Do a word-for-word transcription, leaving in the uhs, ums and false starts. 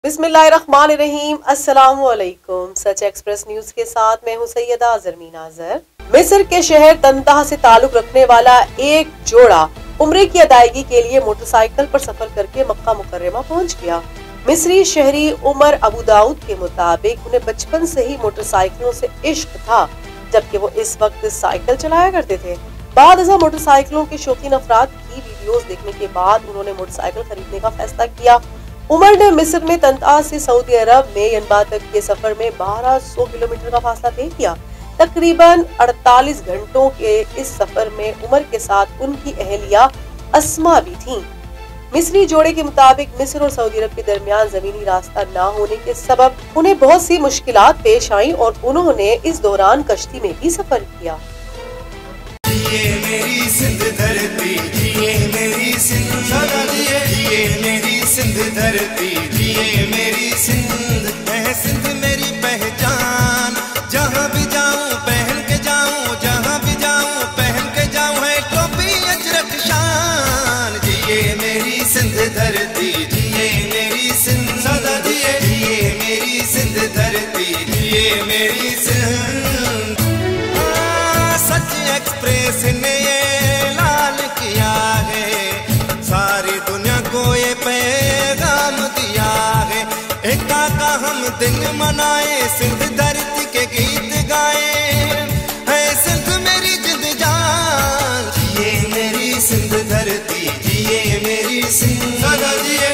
बिस्मिल्लाहिर्रहमानिर्रहीम, अस्सलाम वालेकुम। सच एक्सप्रेस न्यूज के साथ मैं हूं सैयदा ज़रमीन आज़र। मिस्र के शहर तंताह से ताल्लुक रखने वाला एक जोड़ा उम्रे की अदायगी के लिए मोटरसाइकिल पर सफर करके मक्का मुकर्रमा पहुंच गया। मिस्री शहरी उमर अबू दाऊद के मुताबिक उन्हें बचपन से ही मोटरसाइकिलों से इश्क था, जबकि वो इस वक्त साइकिल चलाया करते थे। बाद अज़ा मोटरसाइकिलों के शौकीन अफराद की वीडियोस देखने के बाद उन्होंने मोटरसाइकिल खरीदने का फैसला किया। उमर ने मिस्र में तंताह से सऊदी अरब में यनबा तक के सफर में बारह सौ किलोमीटर का फासला तय किया। तकरीबन अड़तालीस घंटों के इस सफर में उमर के साथ उनकी अहलिया अस्मा भी थीं। मिस्री जोड़े के मुताबिक मिस्र और सऊदी अरब के दरमियान जमीनी रास्ता न होने के सबब उन्हें बहुत सी मुश्किलात पेश आई और उन्होंने इस दौरान कश्ती में भी सफर किया। जिए मेरी सिंध धरती, जिए मेरी सिंध, जिए मेरी सिंध धरती, जिए मेरी सिंध, है सिंध मेरी पहचान। जहाँ भी जाऊँ पहन के जाऊँ, जहाँ भी जाऊँ पहन के जाऊँ, है टोपी अजरक शान। जिए मेरी सिंध धरती, जिए मेरी सिंध, सदा जिए, जिए मेरी सिंध धरती, जिए मेरी सिंध। सच एक्सप्रेस ने ये लाल किया है, सारी दुनिया को ये पैगाम दिया है। एकता का हम दिन मनाए, सिंध धरती के गीत गाए, है सिंध मेरी जिंद जान। जिए मेरी सिंध धरती, जिए मेरी सिंध, सदा जिए,